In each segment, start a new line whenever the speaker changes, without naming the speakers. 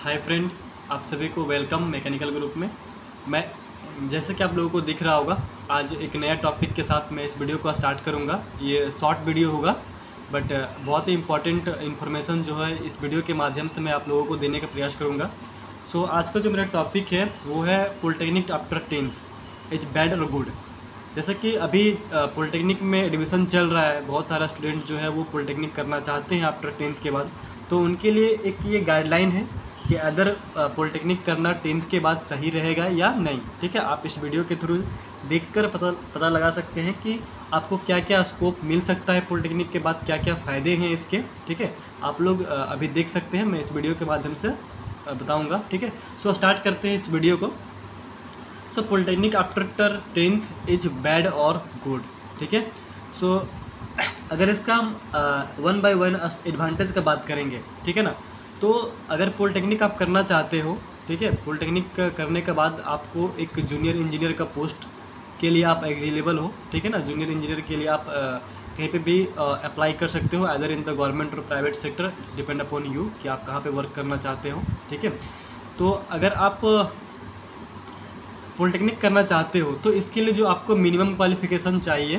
Hi friend, आप सभी को वेलकम मैकेनिकल ग्रुप में। मैं जैसे कि आप लोगों को दिख रहा होगा, आज एक नया टॉपिक के साथ मैं इस वीडियो को स्टार्ट करूंगा। ये शॉर्ट वीडियो होगा बट बहुत ही इंपॉर्टेंट इन्फॉर्मेशन जो है इस वीडियो के माध्यम से मैं आप लोगों को देने का प्रयास करूंगा। सो आज का जो मेरा टॉपिक है वो है polytechnic after 10th is bad और गुड। जैसा कि अभी पॉलिटेक्निक में एडमिशन चल रहा है, बहुत सारा स्टूडेंट जो है वो पॉलिटेक्निक करना चाहते हैं आफ्टर 10th के बाद। तो उनके लिए एक ये गाइडलाइन है कि अदर पॉलिटेक्निक करना 10th के बाद सही रहेगा या नहीं। ठीक है, आप इस वीडियो के थ्रू देखकर पता लगा सकते हैं कि आपको क्या क्या स्कोप मिल सकता है पॉलिटेक्निक के बाद, क्या क्या फ़ायदे हैं इसके। ठीक है, आप लोग अभी देख सकते हैं, मैं इस वीडियो के माध्यम से बताऊंगा। ठीक है, सो स्टार्ट करते हैं इस वीडियो को। So polytechnic after 10th is bad और गुड। ठीक है, सो अगर इसका हम 1 by 1 एडवांटेज का बात करेंगे, ठीक है ना, तो अगर पॉलिटेक्निक आप करना चाहते हो, ठीक है, पॉलिटेक्निक करने के बाद आपको एक जूनियर इंजीनियर का पोस्ट के लिए आप एलिजिबल हो। ठीक है ना, जूनियर इंजीनियर के लिए आप कहीं पे भी अप्लाई कर सकते हो, अदर इन द गवर्नमेंट और private sector. It's depend upon you कि आप कहाँ पे वर्क करना चाहते हो। ठीक है, तो अगर आप पॉलिटेक्निक करना चाहते हो तो इसके लिए जो आपको मिनिमम क्वालिफिकेशन चाहिए,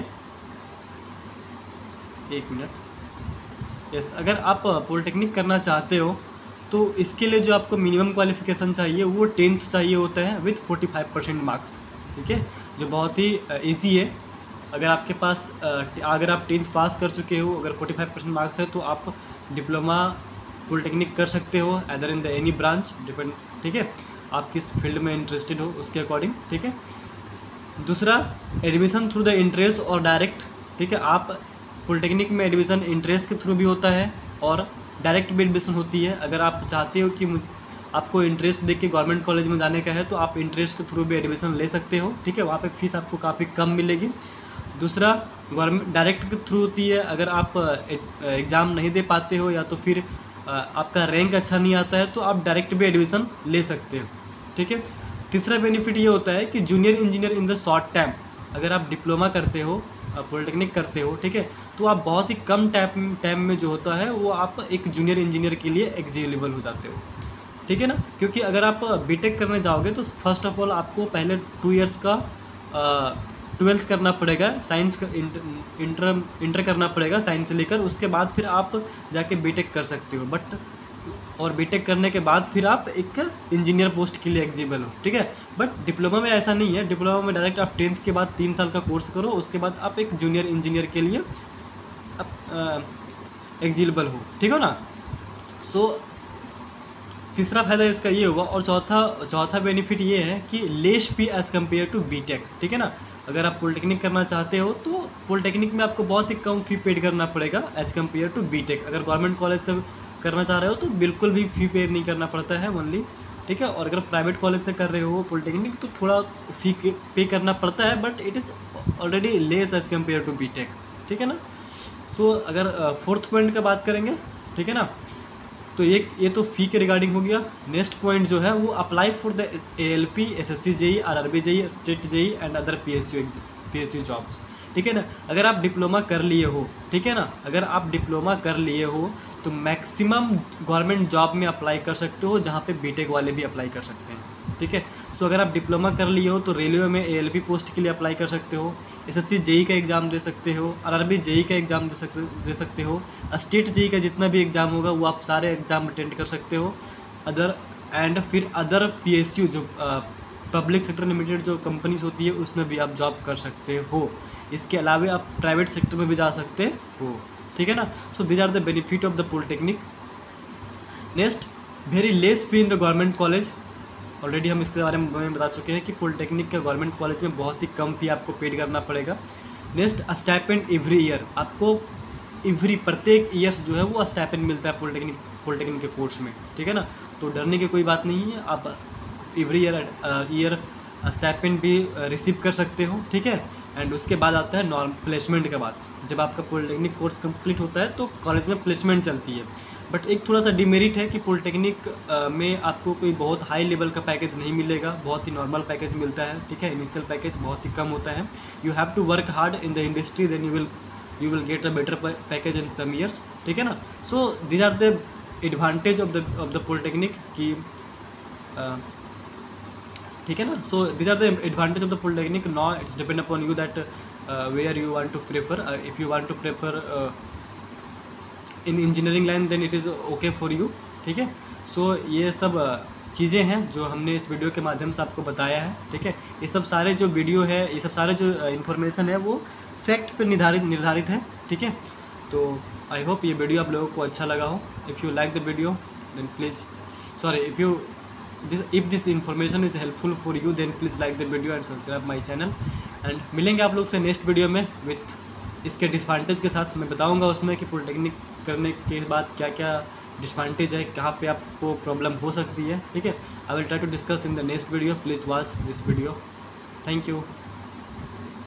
एक मिनट, यस, अगर आप पॉलिटेक्निक करना चाहते हो तो इसके लिए जो आपको मिनिमम क्वालिफिकेशन चाहिए वो 10th चाहिए होता है विथ 45% मार्क्स। ठीक है, जो बहुत ही ईजी है। अगर आपके पास अगर आप 10th पास कर चुके हो, अगर 45% मार्क्स है तो आप डिप्लोमा पॉलिटेक्निक कर सकते हो other in the any branch, depend. ठीक है, आप किस फील्ड में इंटरेस्टेड हो उसके अकॉर्डिंग। ठीक है, दूसरा, एडमिशन थ्रू द इंटरेस्ट और डायरेक्ट। ठीक है, आप पॉलिटेक्निक में एडमिशन इंटरेस्ट के थ्रू भी होता है और डायरेक्ट भी एडमिशन होती है। अगर आप चाहते हो कि आपको इंटरेस्ट देख के गवर्नमेंट कॉलेज में जाने का है तो आप इंटरेस्ट के थ्रू भी एडमिशन ले सकते हो। ठीक है, वहाँ पे फीस आपको काफ़ी कम मिलेगी। दूसरा, गवर्नमेंट डायरेक्ट के थ्रू होती है। अगर आप एग्ज़ाम नहीं दे पाते हो या तो फिर आपका रैंक अच्छा नहीं आता है तो आप डायरेक्ट भी एडमिशन ले सकते हो। ठीक है, तीसरा बेनिफिट ये होता है कि junior engineer in the short time, अगर आप डिप्लोमा करते हो, पॉलिटेक्निक करते हो, ठीक है, तो आप बहुत ही कम टाइम में जो होता है वो आप एक जूनियर इंजीनियर के लिए एलिजिबल हो जाते हो। ठीक है ना, क्योंकि अगर आप बीटेक करने जाओगे तो फर्स्ट ऑफ ऑल आपको पहले 2 इयर्स का 12th करना पड़ेगा, साइंस का इंटर करना पड़ेगा साइंस से लेकर, उसके बाद फिर आप जाके बीटेक कर सकते हो। बट और बीटेक करने के बाद फिर आप एक इंजीनियर पोस्ट के लिए एलिजिबल हो। ठीक है, बट डिप्लोमा में ऐसा नहीं है। डिप्लोमा में डायरेक्ट आप 10th के बाद 3 साल का कोर्स करो, उसके बाद आप एक जूनियर इंजीनियर के लिए एलिजिबल हो। ठीक हो ना। सो तीसरा फायदा इसका ये होगा। और चौथा बेनिफिट ये है कि less fee as compare to BTech. ठीक है ना, अगर आप पॉलिटेक्निक करना चाहते हो तो पॉलिटेक्निक में आपको बहुत ही कम फी पेड करना पड़ेगा एज़ कम्पेयर टू बीटेक। अगर गवर्नमेंट कॉलेज से करना चाह रहे हो तो बिल्कुल भी फी पे नहीं करना पड़ता है ओनली। ठीक है, और अगर प्राइवेट कॉलेज से कर रहे हो पॉलिटेक्निक तो थोड़ा फी पे करना पड़ता है, but it is already less as compare to BTech. ठीक है ना। सो अगर फोर्थ पॉइंट का बात करेंगे, ठीक है ना, तो ये तो फ़ी के रिगार्डिंग हो गया। नेक्स्ट पॉइंट जो है वो apply for the ALP, SSC JEE, RRB JEE, state JEE and other PSU jobs. ठीक है ना, अगर आप डिप्लोमा कर लिए हो, ठीक है ना, अगर आप डिप्लोमा कर लिए हो तो मैक्सिमम गवर्नमेंट जॉब में अप्लाई कर सकते हो, जहाँ पे बीटेक वाले भी अप्लाई कर सकते हैं। ठीक है, सो अगर आप डिप्लोमा कर लिए हो तो रेलवे में ALP पोस्ट के लिए अप्लाई कर सकते हो, SSC JEE का एग्ज़ाम दे सकते हो, RRB JEE का एग्ज़ाम दे सकते हो, स्टेट JEE का जितना भी एग्ज़ाम होगा वो आप सारे एग्ज़ाम अटेंड कर सकते हो। फिर अदर PSU जो पब्लिक सेक्टर लिमिटेड जो कंपनीज होती है उसमें भी आप जॉब कर सकते हो। इसके अलावा आप प्राइवेट सेक्टर में भी जा सकते हो। ठीक है ना। So these are the benefit of the polytechnic. Next, very less fee in the government college. Already हम इसके बारे में बता चुके हैं कि पॉलिटेक्निक का गवर्नमेंट कॉलेज में बहुत ही कम फी आपको पेड करना पड़ेगा। नेक्स्ट, स्टाइपेंड एवरी ईयर, आपको प्रत्येक ईयर जो है वो स्टाइपेंड मिलता है पॉलिटेक्निक के कोर्स में। ठीक है ना, तो डरने की कोई बात नहीं है, आप एवरी ईयर स्टाइपेंड भी रिसीव कर सकते हो। ठीक है, एंड उसके बाद आता है नॉर्म प्लेसमेंट के बाद। जब आपका पॉलिटेक्निक कोर्स कंप्लीट होता है तो कॉलेज में प्लेसमेंट चलती है। बट एक थोड़ा सा डिमेरिट है कि पॉलिटेक्निक में आपको कोई बहुत हाई लेवल का पैकेज नहीं मिलेगा, बहुत ही नॉर्मल पैकेज मिलता है। ठीक है, इनिशियल पैकेज बहुत ही कम होता है। You have to work hard in the industry, then you will get a better package in some years. ठीक है ना। So these are the advantage of the polytechnic की, ठीक है ना। So this are the advantage of the polytechnic. Now it's depend upon you that where you want to prefer. If you want to prefer in engineering line then it is okay for you, ठीक है। सो ये सब चीज़ें हैं जो हमने इस video के माध्यम से आपको बताया है, ठीक है। ये सब सारे जो वीडियो है, ये सब सारे जो इन्फॉर्मेशन है वो फैक्ट पर निर्धारित है, ठीक है। तो आई होप ये वीडियो आप लोगों को अच्छा लगा हो। If you like the video then please, sorry, if this information is helpful for you then please like the video and subscribe my channel। And मिलेंगे आप लोग से नेक्स्ट वीडियो में विथ इसके डिसएडवांटेज के साथ। मैं बताऊंगा उसमें कि पॉलिटेक्निक करने के बाद क्या क्या डिसएडवांटेज है, कहाँ पे आपको प्रॉब्लम हो सकती है, ठीक है। I will try to discuss in the next video. Please watch this video. Thank you.